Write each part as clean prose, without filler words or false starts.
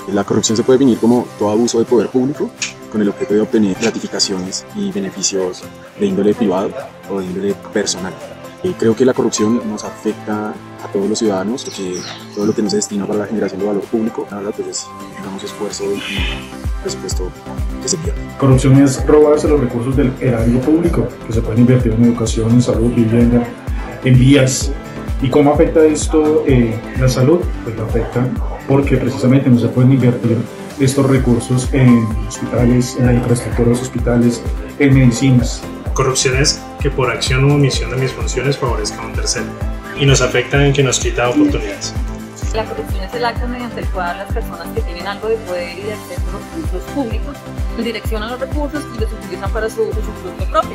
La corrupción se puede definir como todo abuso de poder público con el objeto de obtener gratificaciones y beneficios de índole privado o de índole personal. Creo que la corrupción nos afecta a todos los ciudadanos, porque todo lo que no se destina para la generación de valor público, la verdad, pues es, digamos, esfuerzo y presupuesto que se pierde. Corrupción es robarse los recursos del erario público, que se pueden invertir en educación, en salud, vivienda, en vías. ¿Y cómo afecta esto la salud? Pues lo afecta porque precisamente no se pueden invertir estos recursos en hospitales, en la infraestructura de los hospitales, en medicinas. Corrupción es que por acción u omisión de mis funciones favorezca a un tercero y nos afecta en que nos quita oportunidades. La corrupción es el acto mediante el cual las personas que tienen algo de poder y de acceso a los recursos públicos direccionan los recursos y los utilizan para su usufructo propio.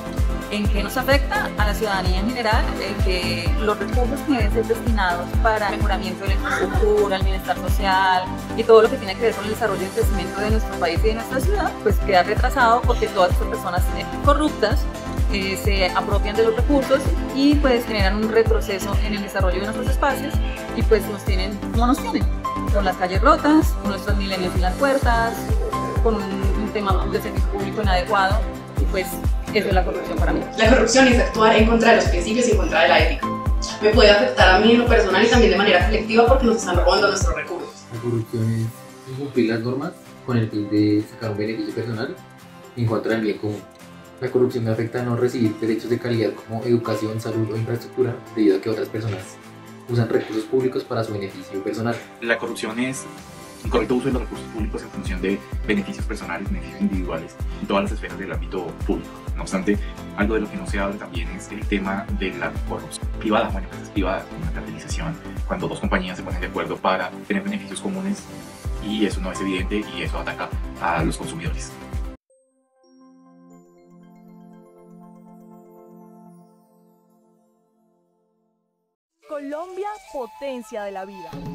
¿En qué nos afecta? A la ciudadanía en general, en que los recursos que deben ser destinados para el mejoramiento de la infraestructura, el bienestar social y todo lo que tiene que ver con el desarrollo y el crecimiento de nuestro país y de nuestra ciudad, pues queda retrasado porque todas estas personas corruptas se apropian de los recursos y pues generan un retroceso en el desarrollo de nuestros espacios y pues nos tienen como nos tienen, con las calles rotas, con nuestros milenios en las puertas, con un tema de servicio público inadecuado y pues eso es la corrupción para mí. La corrupción es actuar en contra de los principios y en contra de la ética. Me puede afectar a mí en lo personal y también de manera colectiva porque nos están robando nuestros recursos. La corrupción es incumplir las normas con el fin de sacar un beneficio personal en contra del bien común. La corrupción me afecta a no recibir derechos de calidad como educación, salud o infraestructura debido a que otras personas usan recursos públicos para su beneficio personal. La corrupción es un correcto uso de los recursos públicos en función de beneficios personales, beneficios individuales en todas las esferas del ámbito público. No obstante, algo de lo que no se habla también es el tema de la corrupción privada, bueno, empresas privadas, como la cartelización, cuando dos compañías se ponen de acuerdo para tener beneficios comunes y eso no es evidente y eso ataca a los consumidores. Colombia, potencia de la vida.